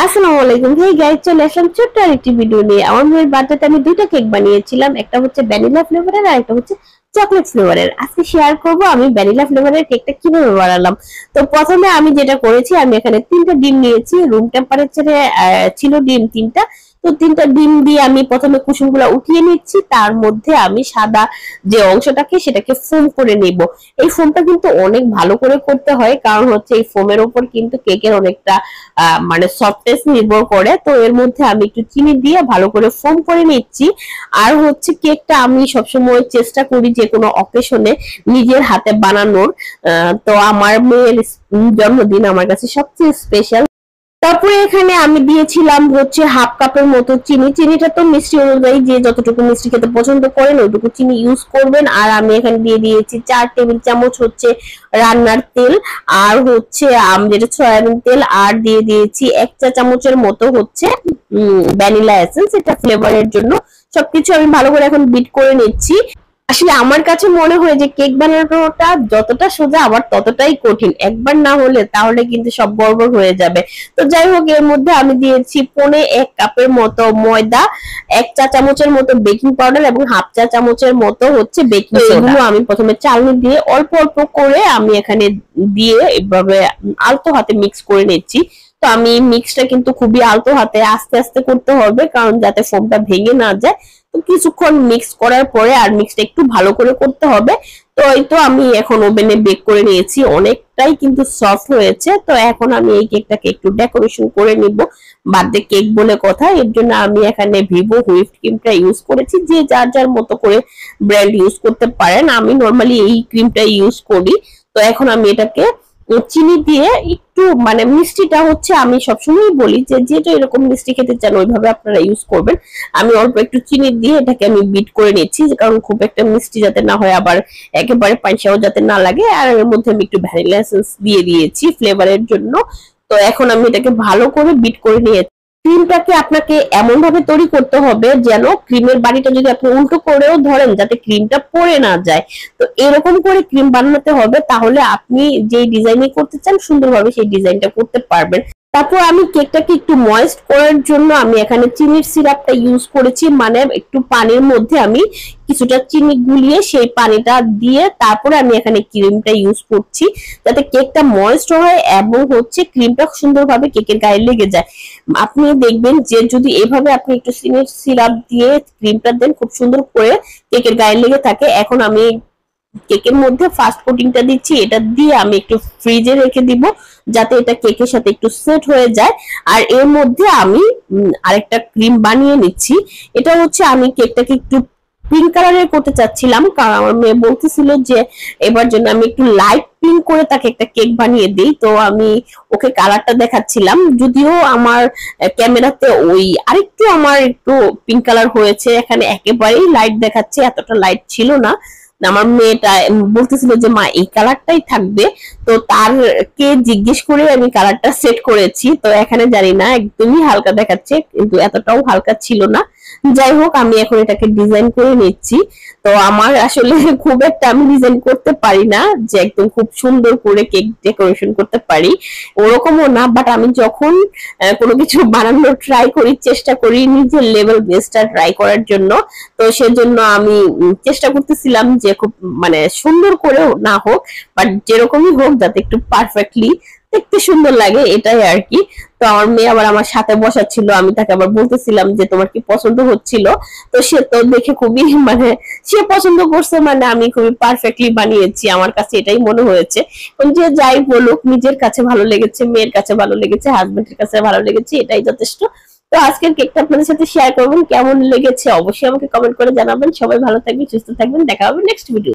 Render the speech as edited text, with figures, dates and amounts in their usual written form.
আসসালামু আলাইকুম। Hey guys, চলে আসলাম ছোট্ট আরেকটি ভিডিও নিয়ে। আমার মেয়ের বার্থডেতে আমি দুইটা কেক বানিয়েছিলাম, একটা হচ্ছে ভ্যানিলা ফ্লেভারের আর একটা হচ্ছে চকলেট ফ্লেভারের। আজকে শেয়ার করব আমি ভ্যানিলা ফ্লেভারের কেকটা কিভাবে বানালাম। তো প্রথমে আমি যেটা করেছি, আমি এখানে 3টা ডিম নিয়েছি। রুম টেম্পারেচারে ছিল ডিম 3টা। তো 3টা ডিম দিয়ে আমি প্রথমে কুসুমগুলো উঠিয়ে নিচ্ছি, তার মধ্যে আমি সাদা যে অংশটাকে সেটাকে ফোম করে নেব। এই ফোমটা কিন্তু অনেক ভালো করে করতে হয়, কারণ হচ্ছে এই ফোমের উপর কিন্তু কেকের অনেকটা মানে সফটনেস নির্ভর করে। তো এর মধ্যে আমি একটু চিনি দিয়ে ভালো করে ফোম করে নিচ্ছি। আর হচ্ছে কেকটা আমি সবসময় চেষ্টা করি যে কোনো অকেশনে নিজের হাতে বানানোর। তো আমার মেয়ের জন্মদিন আমার কাছে সবচেয়ে স্পেশাল। তারপরে এখানে আমি দিয়েছিলাম হচ্ছে হাফ কাপের মতো চিনি। চিনিটা তো মিষ্টি অনুযায়ী যে যতটুকু মিষ্টি খেতে পছন্দ করেন ওইটুকু চিনি ইউজ করবেন। আর আমি এখানে দিয়ে দিয়েছি 4 টেবিল চামচ হচ্ছে রান্নার তেল, আর হচ্ছে যেটা সয়াবিন তেল, আর দিয়ে দিয়েছি 1 চা চামচের মতো হচ্ছে ভ্যানিলা এসেন্স, এটা ফ্লেভারের জন্য। সবকিছু আমি ভালো করে এখন বিট করে নিচ্ছি। আসলে আমার কাছে মনে হয় যে কেক বানানোটা যতটা সোজা আবার ততটাই কঠিন। একবার না হলে তাহলে কিন্তু সব গড়বড় হয়ে যাবে। তো যাই হোক, এর মধ্যে আমি দিয়েছি 1.25 কাপের মতো ময়দা, 1 চা চামচের মতো বেকিং পাউডার এবং হাফ চা চামচের মতো হচ্ছে বেকিং সোডা। এগুলো আমি প্রথমে চালনি দিয়ে অল্প অল্প করে আমি এখানে দিয়ে এভাবে আলতো হাতে মিক্স করে নিচ্ছি। তো আমি মিক্সটা কিন্তু খুবই আলতো হাতে আস্তে আস্তে করতে হবে, কারণ যাতে ফোমটা ভেঙে না যায়। তো কিছুক্ষণ মিক্স করার পরে আর মিক্সটা একটু ভালো করে করতে হবে। তো এই তো আমি এখন ওভেনে বেক করে নিয়েছি, অনেকটাই কিন্তু সফট হয়েছে। তো এখন আমি এই কেকটাকে একটু ডেকোরেশন করে নিব। বার্থডে কেক বলে কথা, এর জন্য আমি এখানে ভিভো হুইপ ক্রিমটা ইউজ করেছি। যে যার যার মতো করে ব্র্যান্ড ইউজ করতে পারেন, আমি নরমালি এই ক্রিমটা ইউজ করি। তো এখন আমি এটাকে চিনি দিয়ে একটু মানে মিষ্টিটা হচ্ছে আমি সবসময় বলি যে যেটা এরকম মিষ্টি খেতে চান ওইভাবে আপনারা ইউজ করবেন। আমি অল্প একটু চিনি দিয়ে এটাকে আমি বিট করে নিচ্ছি, কারণ খুব একটা মিষ্টি যাতে না হয় আবার একেবারে পানসাও যাতে না লাগে। আর এর মধ্যে আমি একটু ভ্যানিলা এসেন্স দিয়ে দিয়েছি ফ্লেভারের জন্য। তো এখন আমি এটাকে ভালো করে বিট করে নিয়েছি। ক্রিমটাকে আপনাকে এমন ভাবে তৈরি করতে হবে যেন ক্রিমের বাড়িটা যদি আপনি উল্টো করেও ধরেন যাতে ক্রিমটা পড়ে না যায়। তো এরকম করে ক্রিম বানাতে হবে, তাহলে আপনি যে ডিজাইনে করতে চান সুন্দরভাবে সেই ডিজাইনটা করতে পারবেন। তারপর আমি কেকটাকে একটু ময়েস্ট করার জন্য আমি এখানে চিনির সিরাপটা ইউজ করেছি, মানে একটু পানির মধ্যে আমি কিছুটা চিনি গুলিয়ে সেই পানিটা দিয়ে তারপরে আমি এখানে ক্রিমটা ইউজ করছি, যাতে কেকটা ময়েস্ট হয় এবং হচ্ছে ক্রিমটা সুন্দরভাবে কেকের গায়ে লেগে যায়। আপনি দেখবেন যে যদি এইভাবে আপনি একটু চিনির সিরাপ দিয়ে ক্রিমটা দেন, খুব সুন্দর করে কেকের গায়ে লেগে থাকে। এখন আমি কেকের মধ্যে ফার্স্ট কোটিংটা দিচ্ছি, এটা দিয়ে আমি একটু ফ্রিজে রেখে দিব যাতে এটা কেকের সাথে একটু সেট হয়ে যায়। আর এর মধ্যে আমি আরেকটা ক্রিম বানিয়ে নিচ্ছি। এটা হচ্ছে আমি কেকটাকে একটু পিঙ্ক কালারের করতে চাচ্ছিলাম, কারণ আমার মেয়ে বলতেছিল যে এবার জন্য আমি একটু লাইট পিঙ্ক করে তাকে একটা কেক বানিয়ে দিই। তো আমি ওকে কালারটা দেখাচ্ছিলাম, যদিও আমার ক্যামেরাতে ওই আরেকটু আমার একটু পিঙ্ক কালার হয়েছে, এখানে একেবারেই লাইট দেখাচ্ছে, এতটা লাইট ছিল না। আমার মেয়েটা বলতেছিল যে মা এই কালারটাই থাকবে। তো তারকে জিজ্ঞেস করে আমি কালারটা সেট করেছি। তো এখানে জানি না একদমই হালকা দেখাচ্ছে, কিন্তু এতটাও হালকা ছিল না। যাই হোক, আমি এখন এটাকে ডিজাইন করে নিচ্ছি। তো আমার আসলে খুব একটা আমি ডিজাইন করতে পারি না যে একদম খুব সুন্দর করে কেক ডেকোরেশন করতে পারি, ওরকমও না। বাট আমি যখন কোনো কিছু বানানোর ট্রাই করি, চেষ্টা করি নিজের লেভেল বেস্টটা ট্রাই করার জন্য। তো সেজন্য আমি চেষ্টা করতেছিলাম যে খুব মানে সুন্দর করেও না হোক, বাট যেরকমই হোক যাতে একটু পারফেক্টলি দেখতে সুন্দর লাগে, এটাই আর কি। তো আমার মেয়ে আবার আমার সাথে বসা ছিল, আমি তাকে আবার বলতেছিলাম যে তোমার কি পছন্দ হচ্ছিল। তো সে তো দেখে খুবই মানে সে পছন্দ করছে, মানে আমি খুবই পারফেক্টলি বানিয়েছি, আমার কাছে এটাই মনে হয়েছে। যে যাই বলুক, নিজের কাছে ভালো লেগেছে, মেয়ের কাছে ভালো লেগেছে, হাজবেন্ডের কাছে ভালো লেগেছে, এটাই যথেষ্ট। তো আজকের কেকটা আপনাদের সাথে শেয়ার করবেন, কেমন লেগেছে অবশ্যই আমাকে কমেন্ট করে জানাবেন। সবাই ভালো থাকবেন, সুস্থ থাকবেন, দেখা হবে নেক্সট ভিডিও।